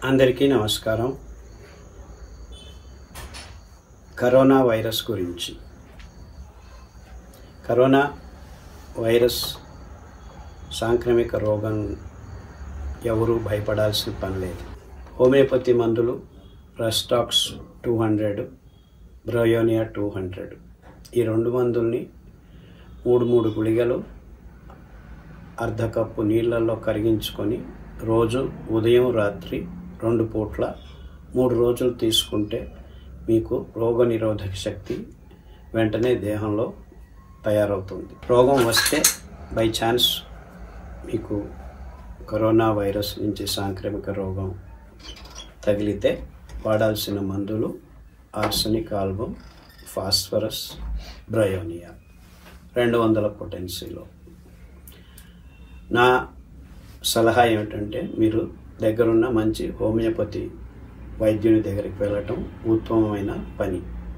అందరికీ నమస్కారం. Corona virus గురించి. కరోనా వైరస్ సాంక్రమిక రోగం, ఎవరు భయపడాల్సిన పని లేదు. హోమియోపతి మందులు రెస్టాక్స్ 200, బ్రయోనియా 200, ఈ రెండు మందుల్ని 3 గుళికలు అర్ధ కప్పు నీళ్ళల్లో కరిగించుకొని రోజు ఉదయం రాత్రి 2 పూట్ల 3 రోజులు తీసుకుంటే మీకు రోగనిరోధక శక్తి వెంటనే దేహంలో తయారవుతుంది. రోగం వస్తే బై ఛాన్స్ మీకు కరోనా వైరస్ నుంచి సాంక్రమిక రోగం తగిలితే వాడాల్సిన మందులు ఆర్సెనిక్ ఆల్బమ్, ఫాస్ఫరస్, బ్రయోనియా 200 పొటెన్సీలో. నా సలహా ఏమిటంటే మీరు దగ్గరున్న మంచి హోమియోపతి వైద్యుని దగ్గరికి వెళ్ళటం ఉత్తమమైన పని.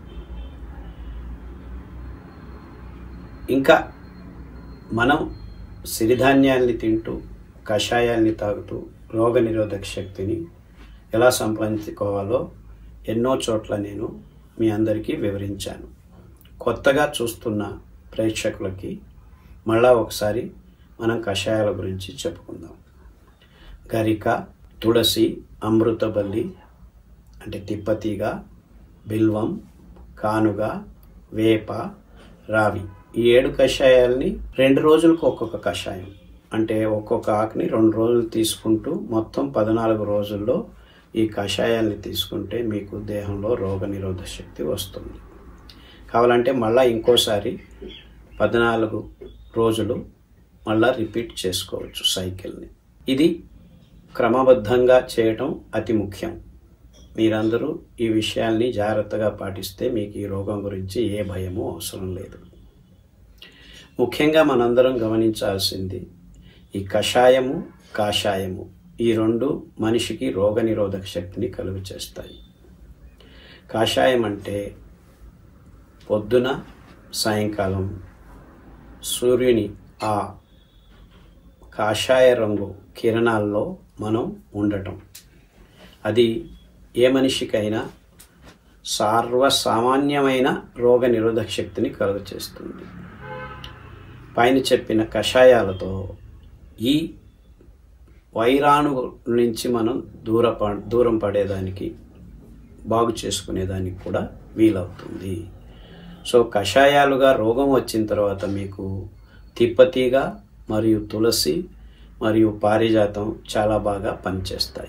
ఇంకా మనం సిరిధాన్యాల్ని తింటూ కషాయాల్ని తాగుతూ రోగనిరోధక శక్తిని ఎలా సంపాదించుకోవాలో ఎన్నో చోట్ల నేను మీ అందరికీ వివరించాను. కొత్తగా చూస్తున్న ప్రేక్షకులకి మళ్ళా ఒకసారి మనం కషాయాల గురించి చెప్పుకుందాం. గరిక, తులసి, అమృతబల్లి అంటే తిప్పతీగ, బిల్వం, కానుగ, వేప, రావి, ఈ 7 కషాయాల్ని 2 రోజులకు ఒక్కొక్క కషాయం అంటే ఒక్కొక్క ఆకుని 2 రోజులు తీసుకుంటూ మొత్తం 14 రోజుల్లో ఈ కషాయాల్ని తీసుకుంటే మీకు దేహంలో రోగనిరోధక శక్తి వస్తుంది. కావాలంటే మళ్ళీ ఇంకోసారి 14 రోజులు మళ్ళా రిపీట్ చేసుకోవచ్చు సైకిల్ని. ఇది క్రమబద్ధంగా చేయటం అతి ముఖ్యం. మీరందరూ ఈ విషయాల్ని జాగ్రత్తగా పాటిస్తే మీకు ఈ రోగం గురించి ఏ భయము అవసరం లేదు. ముఖ్యంగా మనందరం గమనించాల్సింది ఈ కషాయము, కాషాయము, ఈ 2 మనిషికి రోగనిరోధక శక్తిని కలుగు చేస్తాయి. కాషాయం అంటే పొద్దున సాయంకాలం సూర్యుని ఆ కాషాయ రంగు కిరణాల్లో మనం ఉండటం, అది ఏ మనిషికైనా సర్వసామాన్యమైన రోగనిరోధక శక్తిని కలుగచేస్తుంది. పైన చెప్పిన కషాయాలతో ఈ వైరాణు నుంచి మనం దూరం పడేదానికి, బాగు చేసుకునేదానికి కూడా వీలవుతుంది. సో కషాయాలుగా రోగం వచ్చిన తర్వాత మీకు తిప్పతీగ మరియు తులసి మరియు పారిజాతం చాలా బాగా పనిచేస్తాయి.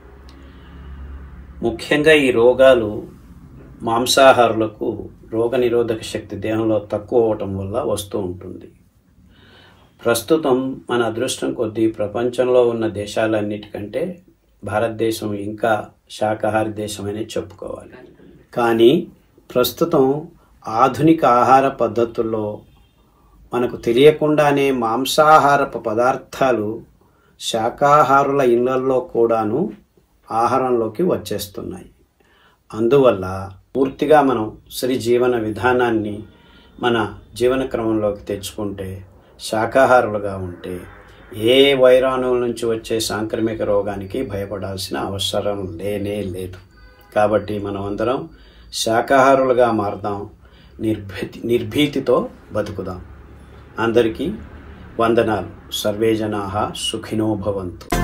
ముఖ్యంగా ఈ రోగాలు మాంసాహారులకు రోగనిరోధక శక్తి దేహంలో తక్కువ అవటం వల్ల వస్తూ ఉంటుంది. ప్రస్తుతం మన అదృష్టం కొద్దీ ప్రపంచంలో ఉన్న దేశాలన్నిటికంటే భారతదేశం ఇంకా శాకాహారి దేశమనే చెప్పుకోవాలి. కానీ ప్రస్తుతం ఆధునిక ఆహార పద్ధతుల్లో మనకు తెలియకుండానే మాంసాహారపు పదార్థాలు శాకాహారుల ఇళ్లల్లో కూడాను ఆహారంలోకి వచ్చేస్తున్నాయి. అందువల్ల పూర్తిగా మనం శ్రీ జీవన విధానాన్ని మన జీవన క్రమంలోకి తెచ్చుకుంటే, శాకాహారులుగా ఉంటే ఏ వైరాణువుల నుంచి వచ్చే సాంక్రమిక రోగానికి భయపడాల్సిన అవసరం లేనే లేదు. కాబట్టి మనం అందరం శాకాహారులుగా మారదాం, నిర్భీతితో బతుకుదాం. అందరికీ వందనాలు. సర్వే జనాః సుఖినో భవంతు.